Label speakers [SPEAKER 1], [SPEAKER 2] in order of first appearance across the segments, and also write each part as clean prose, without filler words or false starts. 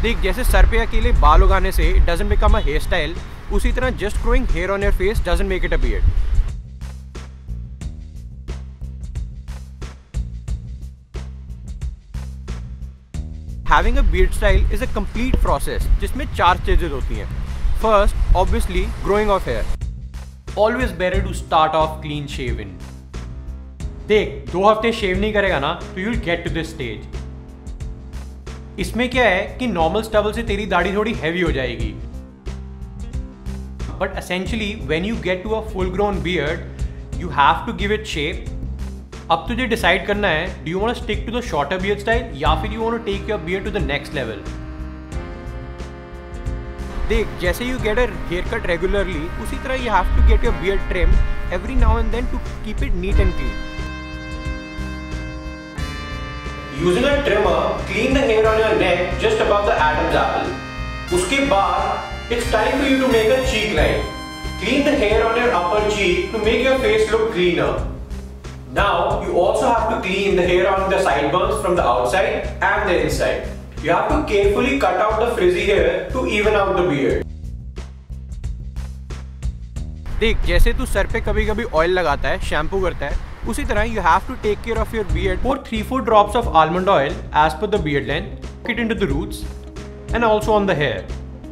[SPEAKER 1] देख, जैसे सर पे अकेले बाल उगाने से it doesn't become a hair style, उसी तरह just growing hair on your face doesn't make it a beard. Having a beard style is a complete process जिसमें 4 stages होती हैं। First, obviously, growing of hair. Always better to start off clean shaven. देख, 2 हफ्ते शेव नहीं करेगा ना तो you'll get to this stage. इसमें क्या है कि नॉर्मल स्टबल से तेरी दाढ़ी थोड़ी हैवी हो जाएगी, but essentially when you get to a full grown beard, you have to give it shape. अब तुझे डिसाइड करना है, do you want to stick to the shorter beard style या फिर you want to take your beard to the next level. देख, जैसे you get a haircut regularly, उसी तरह you have to get your beard trim every now and then to keep it neat and clean. Using a trimmer, clean the hair on your neck just above the Adam's apple. उसके बाद it's time for you to make a cheek line. Clean the hair on your upper cheek to make your face look cleaner. Now you also have to clean the hair on the sideburns from the outside and the inside. You have to carefully cut out the frizzy hair to even out the beard. देख, जैसे तू sir पे कभी कभी oil लगाता है, shampoo करता है, उसी तरह you have to take care of your beard. Pour 3-4 drops of almond oil as per the beard length. Put it into the roots and also on the hair.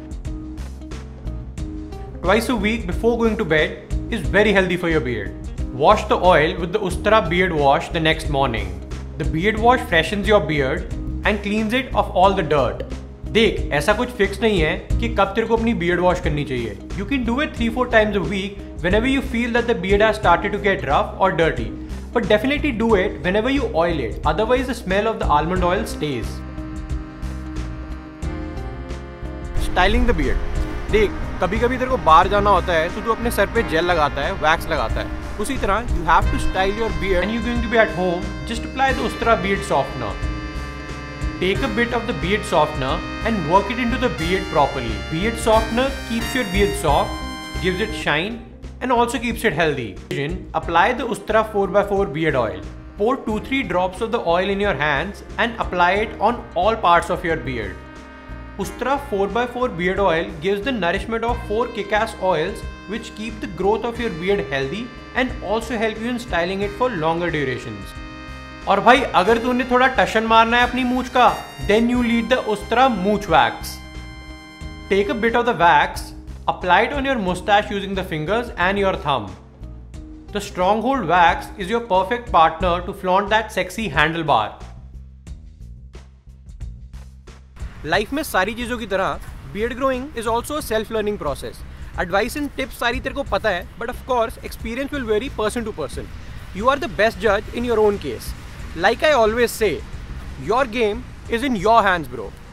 [SPEAKER 1] Twice a week before going to bed is very healthy for your beard. Wash the oil with the Ustraa beard wash the next morning. The beard wash freshens your beard and cleans it of all the dirt. देख, ऐसा कुछ fix नहीं है कि कब तेरे को अपनी beard wash करनी चाहिए. You can do it 3-4 times a week whenever you feel that the beard has started to get rough or dirty. But definitely do it whenever you oil it. Otherwise the smell of the almond oil stays. Styling the beard. देख, कभी कभी तेरे को बाहर जाना होता है तो तू अपने सर पे जेल लगाता है, वैक्स लगाता है। उसी तरह you have to style your beard when you're going to be at home. Just apply the Ustraa beard softener. Take a bit of the beard softener and work it into the beard properly. Beard softener keeps your beard soft, gives it shine and also keeps it healthy. Apply the Ustraa 4x4 beard oil. Pour 2-3 drops of the oil in your hands and apply it on all parts of your beard. Ustraa 4x4 beard oil gives the nourishment of 4 kick-ass oils which keep the growth of your beard healthy and also help you in styling it for longer durations. और भाई, अगर तूने थोड़ा टशन मारना है अपनी मूंछ का, then you need the Ustraa mooch wax. Take a bit of the wax, apply it on your mustache using the fingers and your thumb. The stronghold wax is your perfect partner to flaunt that sexy handlebar. Life में सारी चीज़ों की तरह beard growing is also a self learning process. Advice and tips सारी तेरे को पता है, but of course experience will vary person to person. You are the best जज in your own case. Like I always say, your game is in your hands bro.